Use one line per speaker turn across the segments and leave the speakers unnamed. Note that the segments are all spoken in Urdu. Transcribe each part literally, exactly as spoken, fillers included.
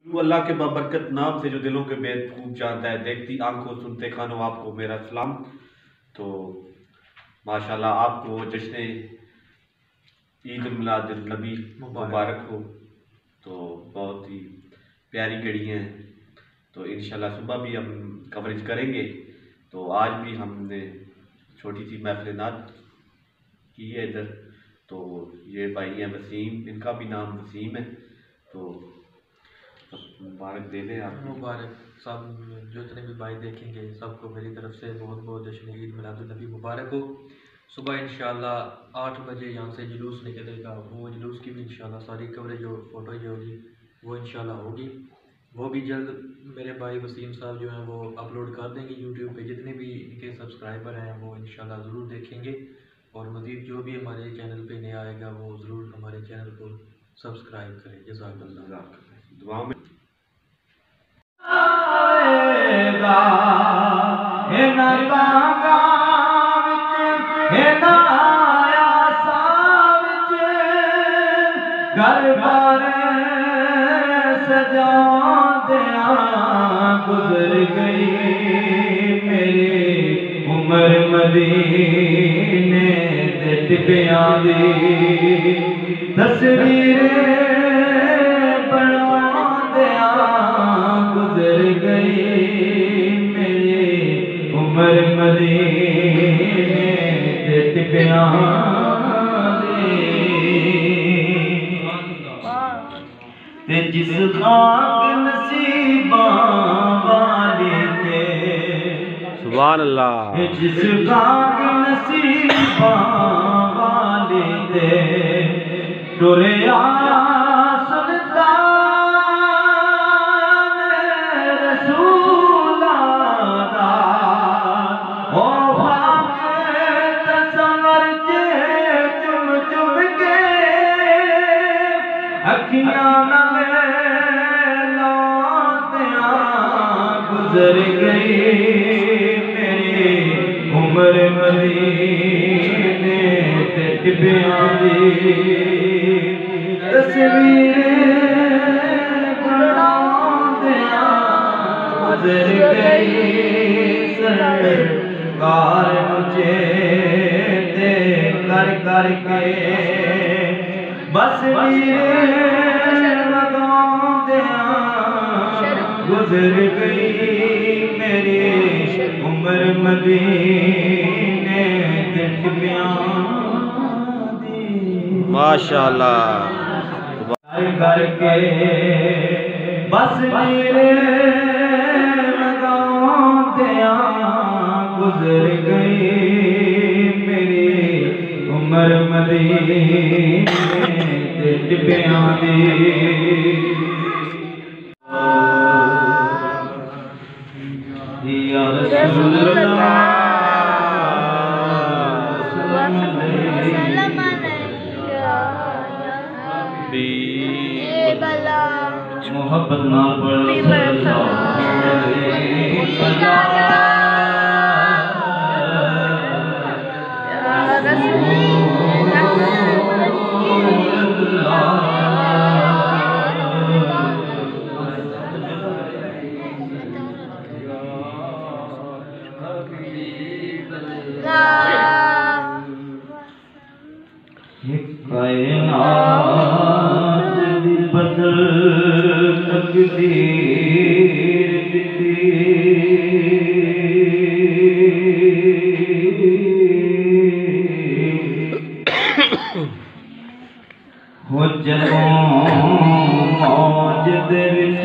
وہ اللہ کے بابرکت نام سے جو دلوں کے بید خوب جانتا ہے، دیکھتی آنکھوں سنتے کانوں آپ کو میرا سلام۔ تو ماشاءاللہ آپ کو جشن عید میلاد النبی مبارک ہو۔ تو بہت ہی پیاری گھڑیاں ہیں، تو انشاءاللہ صبح بھی ہم کوریج کریں گے۔ تو آج بھی ہم نے چھوٹی سی محفل نعت کی ہے ادھر۔ تو یہ بھائی ہیں وسیم، ان کا بھی نام وسیم ہے، تو مبارک دے دیں آپ۔
مبارک سب جو اتنے بھی بھائی دیکھیں گے سب کو میری طرف سے بہت بہت جشن عید میلاد النبی مبارک ہو۔ صبح انشاءاللہ آٹھ بجے یہاں سے جلوس نکلے گا، وہ جلوس کی بھی انشاءاللہ ساری کوریج جو فوٹو جو ہوگی وہ انشاءاللہ ہوگی، وہ بھی جلد میرے بھائی وسیم صاحب جو ہیں وہ اپلوڈ کر دیں گے یوٹیوب پہ۔ جتنے بھی ان کے سبسکرائبر ہیں وہ انشاءاللہ ضرور دیکھیں گے، اور مزید جو بھی ہمارے چینل پہ نیا آئے گا وہ ضرور ہمارے چینل کو سبسکرائب کرے۔ جزاک اللہ۔
دعا میں
گھر بار سجا دیا گزر گئی میری عمر مدینے دے ٹبیاں دی تصویر بنا دیا گزر گئی میری عمر مدینے دے ٹبیاں جس خاک نصیباں والے تھے،
سبحان اللہ،
جس خاک نصیباں والے تھے ٹریا سلطان رسول دا او خاک تصور کے چم چم کے اکھیاں گزر گئی میری عمر مدینے تے ٹبیاں دی تصویر بنا دیا گزر گئی سرکار مجھے تے کر کر کے بس گزر گئی میری عمر مدینے تے ٹبیاں دی
ماشاءاللہ
کر کے بس میرے لگاؤں دیا گزر گئی میری عمر مدینے تے ٹبیاں دی یا رسول اللہ محبت نہ کائنات دی بدل تقدیر ہو جدوں موج دے وچ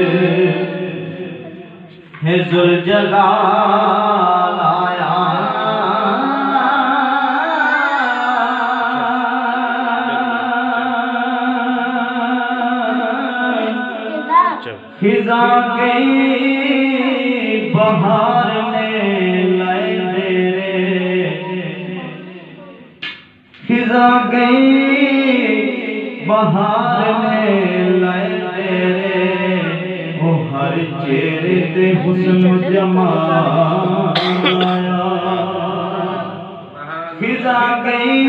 ہے ذوالجلال آیا خزاں گئی بہار میں لائے ڈیرے خزاں گئی بہار میں لائے ڈیرے وہ ہر چہرے تے حسن جمال آیا خزاں گئی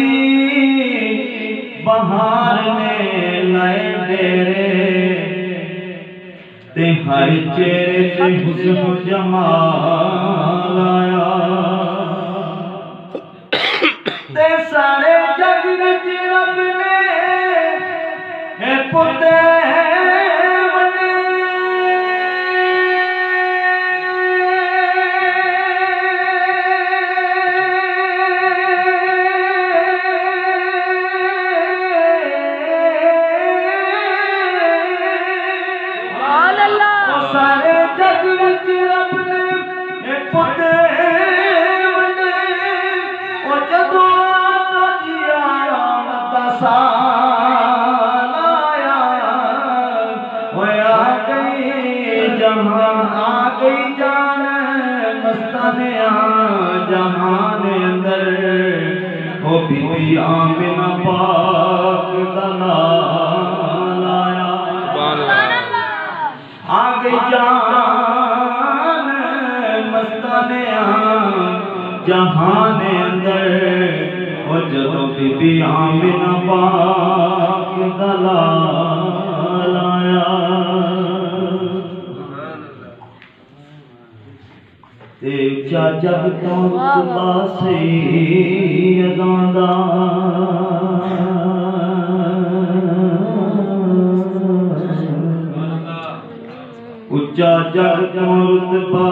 بہار میں لائے ڈیرے تے ہر چہرے تے حسن و جمال آیا تے سارے جگ وچ رب نے اے پتے سارے جگ وچ رب نے پتے ونڈے او جدوں آقا جی آیا متا سال آیا ہوئے آ گئی جہاں آ گئی جان مستانیاں جہان اندر او بی بی آمنہ پاک دا نال آیا آگئی جان مستانیاں جہان اندر او جدوں بی بی آمنہ پاک دا لال آیا تے اچا جگ تو رتبہ سیداں دا اچا جگ تو رتبہ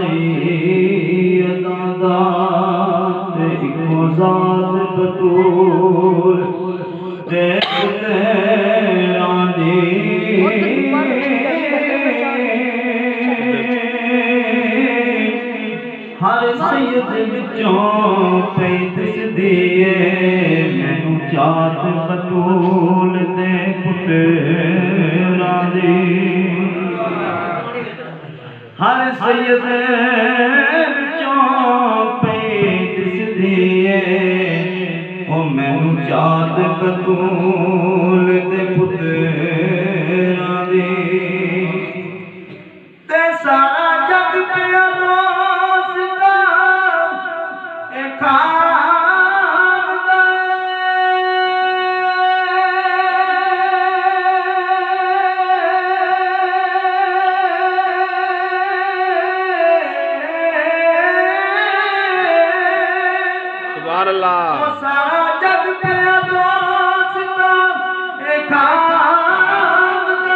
سیداں دا تے اکو ذات بطول تے تیراں دی ہر سید وچوں پئی دس دیئے مینوں چاہت بطول دے پتراں دی ہر سید وچوں پئی دس دیئے او مینوں چاہت بطول دے پتراں دی تے سارا جگ پیا دوستا اے خواب دا
سبحان اللہ
سارا جگ پیا دوستا اے خواب دا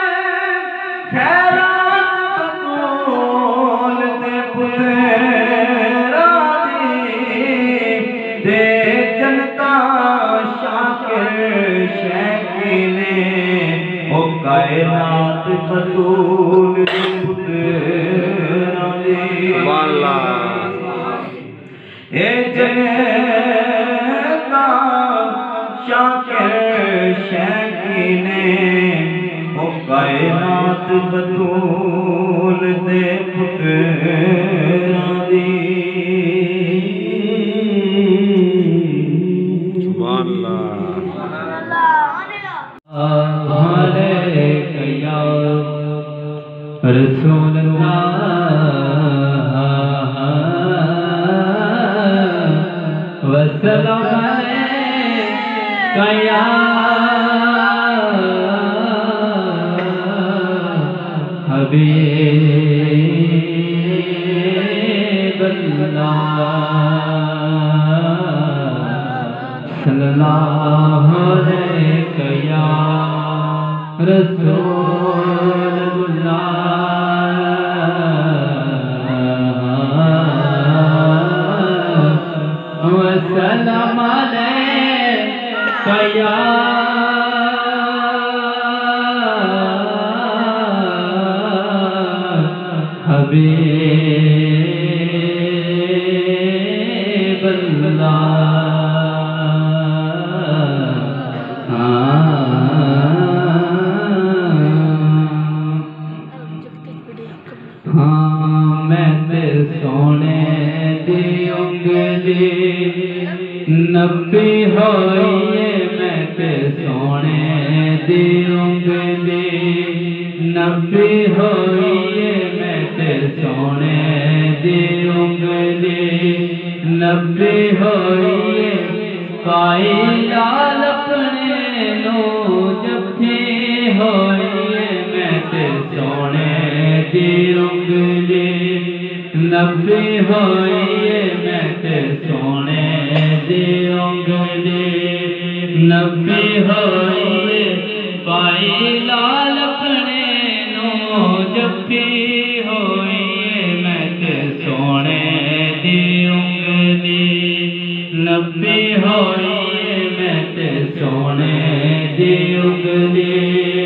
خیرات بطول دے پتراں دی دے جنتا شاکر شیخینے او کائنات بطول دے پتراں دی
سبحان اللہ
اے جنتا شاکر شیخینے او کائنات بطول دے پتراں دی
سبحان اللہ
علیک یا رسول اللہ وسلام علیک یا حبیب اللہ صلی اللہ علیک یا رسول اللہ وسلام علیک یا حبیب اللہ ہاں میں تے سونے دی انگلی نبی ہوئیے میں تے سونے دی انگلی نبی ہوئیے میں تے سونے دی انگلی نبی ہوئیے پائی لال اپنے نو جب تھی ہوئیے میں تے سونے دی انگلی نبی ہوئیے میں تے سونے دی انگلی نبی ہوئیے پائی لال اپنے نو جپی ہوئیے میں تے سونے دی انگلی نبی ہوئیے میں تے سونے دی انگلی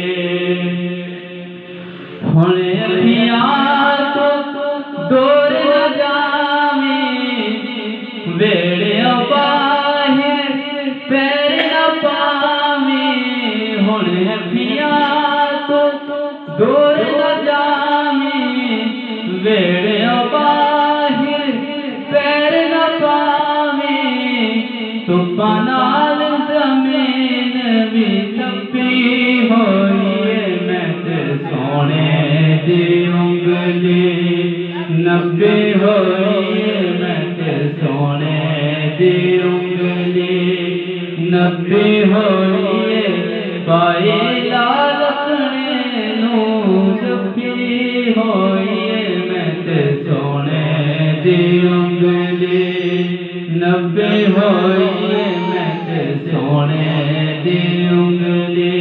ہونے اپیاں تو دور نہ جامی ویڑیاں باہر پیر نہ پامی ہونے اپیاں تو دور نہ جامی ویڑیاں باہر پیر نہ پامی تو پنال زمین بھی تپی ہوئیے میں تے سونے دی انگلی نبی ہوئیے میں تے سونے دی انگلی نبی ہوئیے پائی لال اپنے نو جپی ہوئیے میں تے سونے دی انگلی نبی ہوئیے میں تے سونے دی انگلی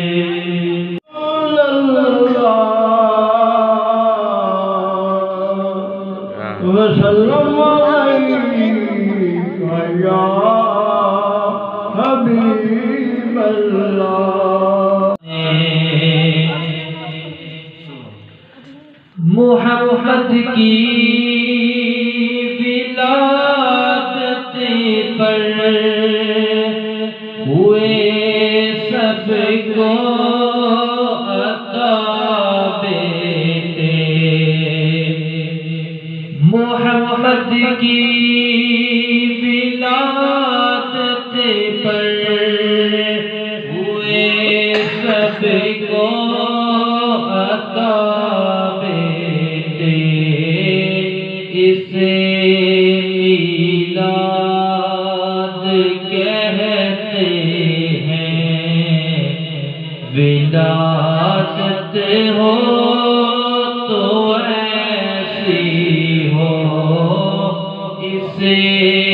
وسلم علیکہ یا حبیب اللہ محمد کی ولادت پر ہوئے سب کو عطا بیٹے محمد کی ولادت پر ہوئے سب کو عطا بیٹے اسے میلاد کہتے ہیں ولادت ہو تو ایسی ہو اسے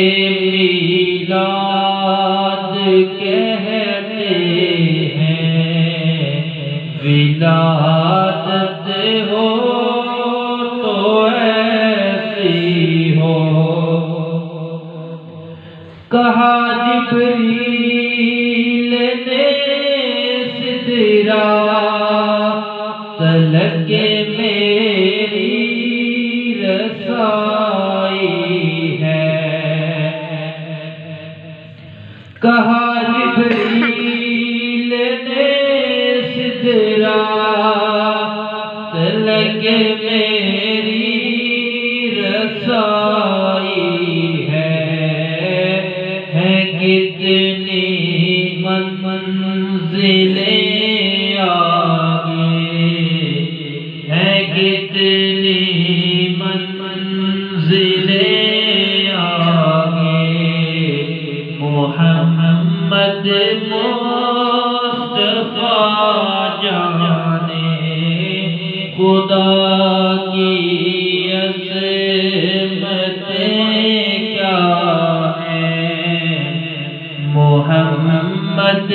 میلاد کہتے ہیں ولادت ہو تو ایسی ہو کہا جبریل نے سدرا تلک میری رسائی ہے کہا جبریل نے سدرا تلک میری رسائی ہے ہے کتنی منزلیں آگے ہے کتنی منزلیں آگے محمد مصطفیٰ جانے خدا کی عظمتیں کیا ہیں محمد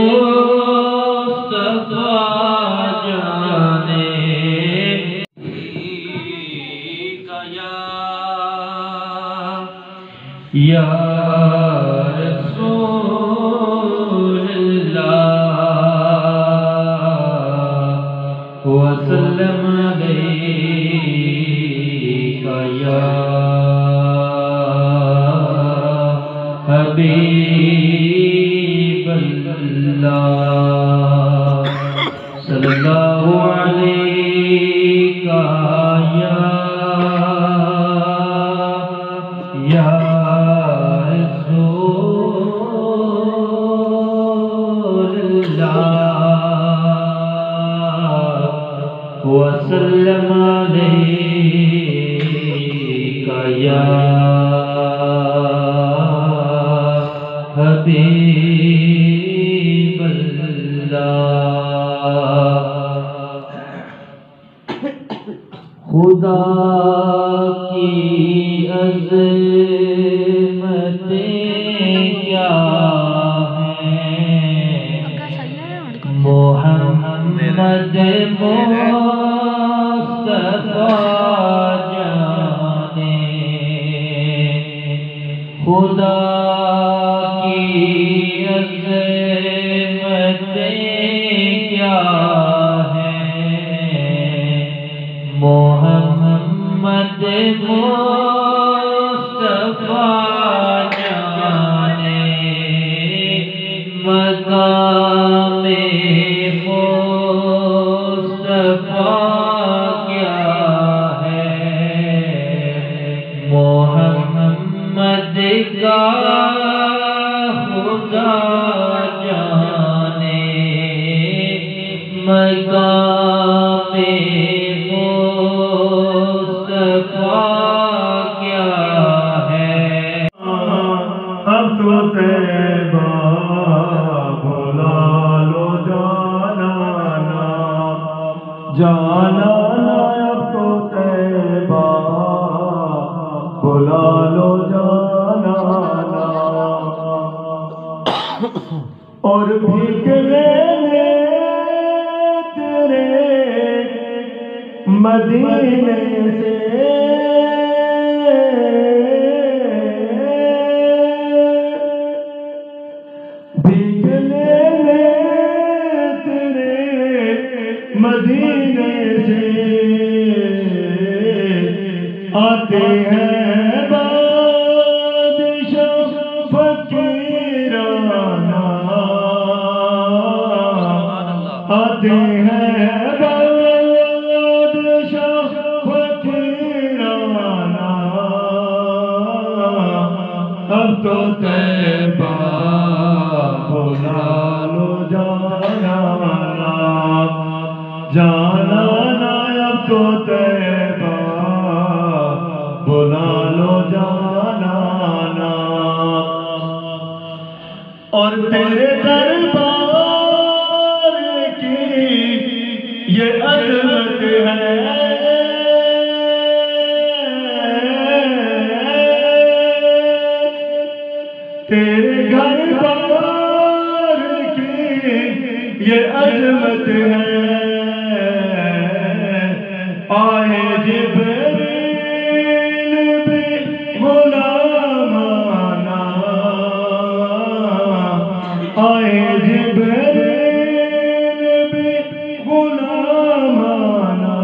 مصطفیٰ جانے یا رسول اللہ وسلم علیکہ یا حبیب اللہ صلی اللہ علیکہ یا یا رسول اللہ وسلم علیکہ یا حبیب اللہ خدا کی عظمتیں کیا ہیں، محمد مصطفیٰ جانے خدا کی عظمتیں کیا ہیں، محمد مصطفیٰ جانے مقام مصطفیٰ کیا ہے، محمد کا خدا جانے مقام مصطفیٰ کیا ہے۔
اب تو طیبہ بلا لو جانا جانا اب تو طیبہ بلا لو جانا اور بھیگ لینے تیرے مدینے سے بھیگ لینے تیرے مدینے سے آتے ہیں بادشاہ فقیرانہ، آتے ہیں بادشاہ فقیرانہ، اب تو طیبہ بلا لو جانا جانا اب تو طیبہ بلا لو جانا اور تیرے دربار کی یہ عظمت ہے، تیرے گھر بار کی یہ عظمت ہے، آئے جبریل بھی غلامانہ، آئے جبریل بھی غلامانہ،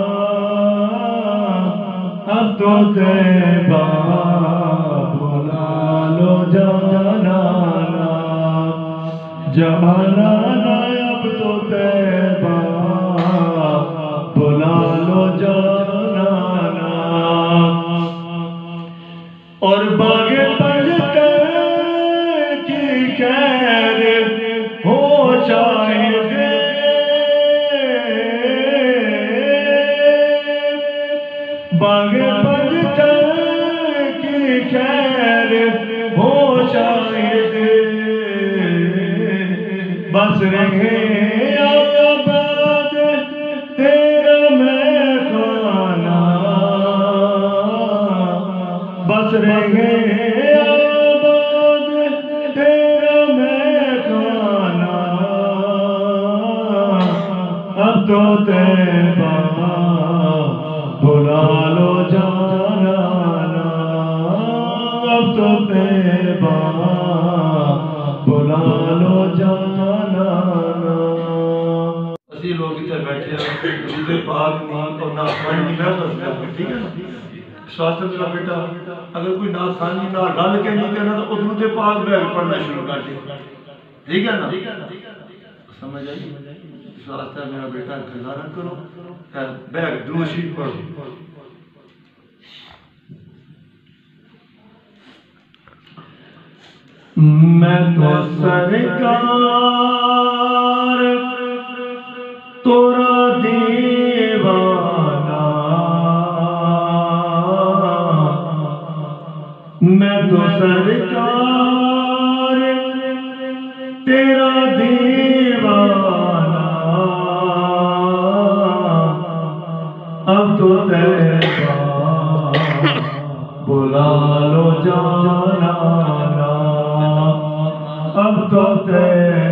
اب تو طیبہ بلا لو جانا جانا اب تو طیبہ بلا لو جانا اور باغ پنجتن کی خیر ہو شاہد، باغ پنجتن کی خیر ہو شاہد، بس رہے آباد تیرا میں خانہ، بس رہے آباد تیرا میں خانہ، اب تو طیبہ بلا لو جانا اب تو طیبہ بلا لو جانا۔ اسی لوگ اتنے بیٹھے ہیں درود پاک نام اور نعت خوانی کی محفل کرتے، ٹھیک ہے نا؟ شاستر میرا بیٹا اگر کوئی نعت خوانی نہ رل کے نہیں کرنا تو درود پاک بیٹھ پڑھنا شروع کر دے، ٹھیک ہے نا؟ سمجھ آئی؟ شاستر میرا بیٹا انتظار کرو، بیٹھ درود شریف پڑھو۔ میں تو سرکار تورا دیوانہ، میں تو سرکار تیرا دیوانہ،
اب تو تیرا بلا لو جانا اب تو تیرا